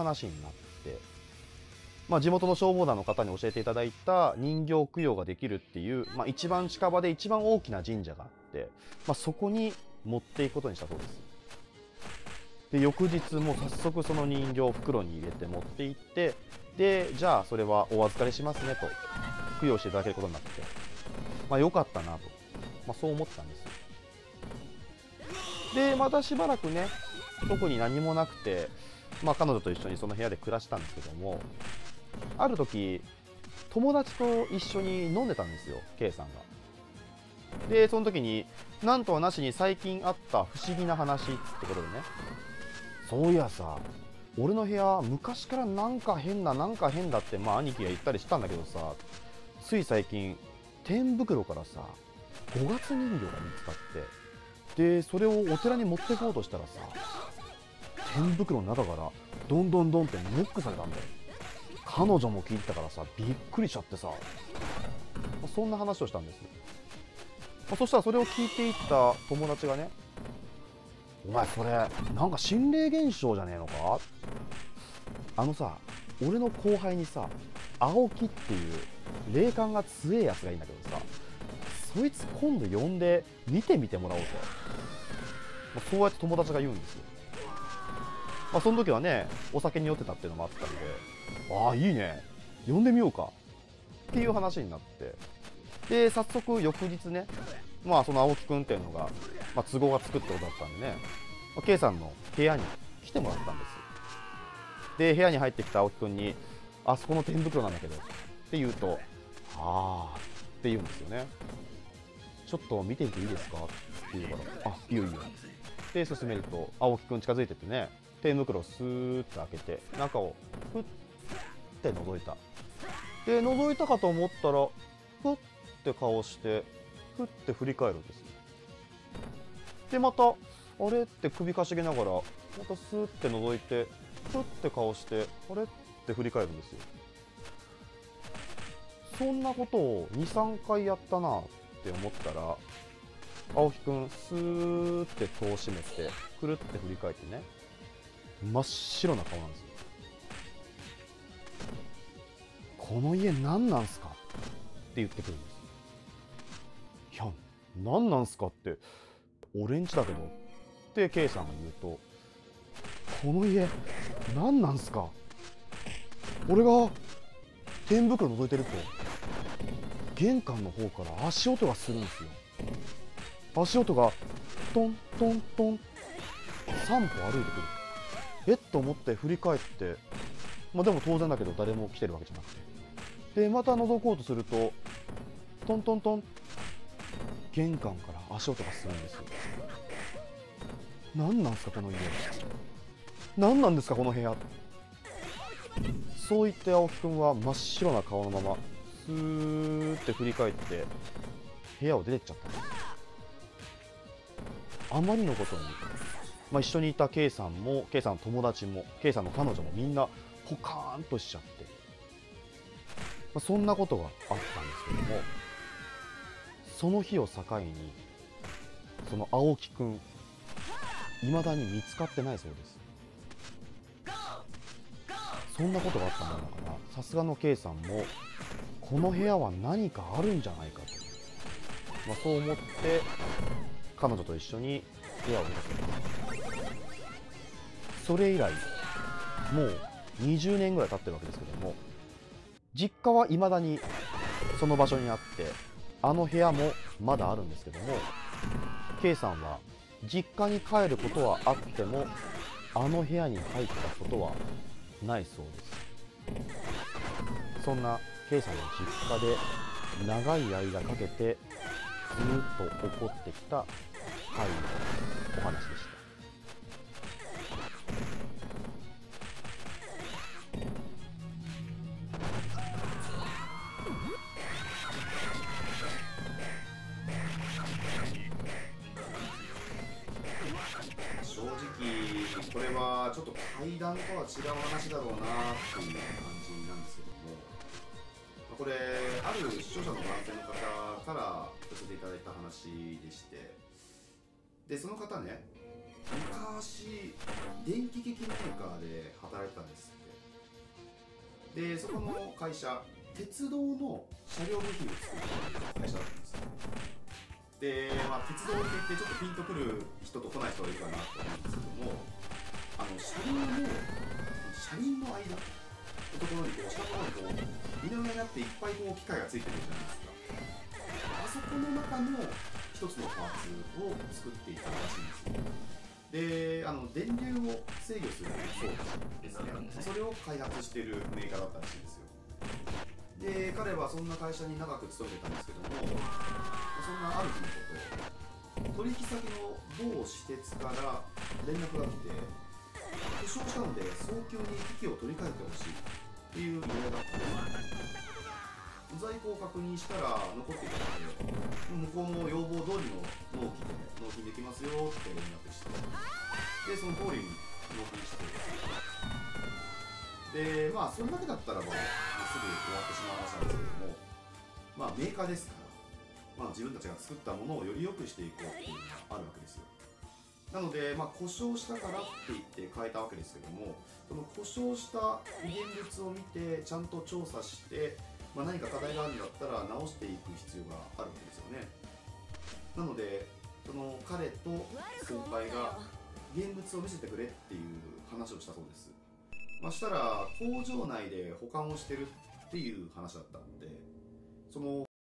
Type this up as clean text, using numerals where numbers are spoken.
話になって、地元の消防団の方に教えていただいた人形供養ができるっていう、一番近場で一番大きな神社があって、そこに持っていくことにしたそうです。で、翌日も早速その人形を袋に入れて持って行って、で、じゃあそれはお預かりしますねと、供養していただけることになって、良かったなと、そう思ったんです。で、またしばらくね、特に何もなくて、彼女と一緒にその部屋で暮らしたんですけども、ある時、友達と一緒に飲んでたんですよ、K さんが。で、その時に、なんとはなしに最近あった不思議な話ってことでね、そういやさ、俺の部屋、昔からなんか変だって、兄貴が言ったりしたんだけどさ、つい最近、天袋からさ、五月人形が見つかって、で、それをお寺に持ってこうとしたらさ、天袋の中からどんどんってノックされたんだよ。彼女も聞いてたからさ、びっくりしちゃってさ、そんな話をしたんです。そしたらそれを聞いていた友達がね、お前それなんか心霊現象じゃねえのか、俺の後輩にさ、青木っていう霊感が強えやつがいいんだけどさ、そいつ今度呼んで見てみてもらおうと、そうやって友達が言うんですよ。その時はね、お酒に酔ってたっていうのもあったりで、ああいいね、呼んでみようかっていう話になって、で早速翌日ね、その青木くんっていうのが、都合がつくってことだったんでね、K さんの部屋に来てもらったんです。で、部屋に入ってきた青木くんに、あそこの天袋なんだけどって言うと、ああって言うんですよね。ちょっと見てみていいですかって言うから、あ、いいよいいよ。で、進めると、青木くん近づいてってね、天袋をスーッと開けて、中をふって覗いた。で、覗いたかと思ったら、ふって顔して、ふって振り返るんです。で、また、あれって首かしげながら、またスーって覗いて、ふって顔して、あれって振り返るんですよ。そんなことを2、3回やったなって思ったら、青木くん、スーって戸を閉めて、くるって振り返ってね、真っ白な顔なんですよ。この家何なんすかって言ってくるんです。いや、何なんすかって、俺んちだけどって K さんが言うと、この家何なんすか、俺が天袋覗いてると玄関の方から足音がするんですよ。足音がトントントン3歩歩いてくる。と思って振り返って、でも当然だけど誰も来てるわけじゃなくて、でまた覗こうとするとトントントン、玄関から足音がするんですよ。何なんすかこの家、何なんですかこの部屋。そう言って青木くんは真っ白な顔のままスーって振り返って部屋を出てっちゃったんです。あまりのことに、一緒にいた K さんも K さんの友達も K さんの彼女もみんなポカーンとしちゃって、そんなことがあったんですけども、その日を境にその青木くん未だに見つかってないそうです。そんなことがあったもんだから、さすがの K さんもこの部屋は何かあるんじゃないかと、そう思って彼女と一緒に部屋を出てきました。それ以来もう20年ぐらい経ってるわけですけども、実家は未だにその場所にあって、あの部屋もまだあるんですけども、 K さんは実家に帰ることはあってもあの部屋に入ったことはないそうです。そんな K さんの実家で長い間かけてずっと起こってきた怪異のお話でした。 正直これはちょっと階段とは違う話だろうなっていう感じなんですけども、これある視聴者の男性の方から寄せていただいた話でして、でその方ね、 昔電気機器メーカーで働いてたんですって。でそこの会社、鉄道の車両部品を作ってる会社だったんですよ。で、鉄道って言ってちょっとピンとくる人と来ない人がいるかなと思うんですけども、車輪の間のところに下の方に二の上になっていっぱい機械がついてるじゃないですか。あそこの中の一つのパーツを作っていたらしいんですよ。で、電流を制御する装置ですね、それを開発しているメーカーだったらしいんですよ。で、彼はそんな会社に長く勤めてたんですけども、そんなある日のこと、取引先の某施設から連絡が来て、故障したので早急に機器を取り替えてほしいっていう依頼だったんです。在庫を確認したら残っていたので、向こうの要望通りの納期で納品できますよって連絡して、でその通りに納品して、でそれだけだったらすぐ終わってしまう話なんですけども、メーカーですから、自分たちが作ったものをより良くしていこうっていうのがあるわけですよ。なので、故障したからって言って変えたわけですけども、その故障した現物を見てちゃんと調査して、何か課題があるんだったら直していく必要があるわけですよね。なのでその彼と先輩が現物を見せてくれっていう話をしたそうです。したら工場内で保管をしてるっていう話だったので、その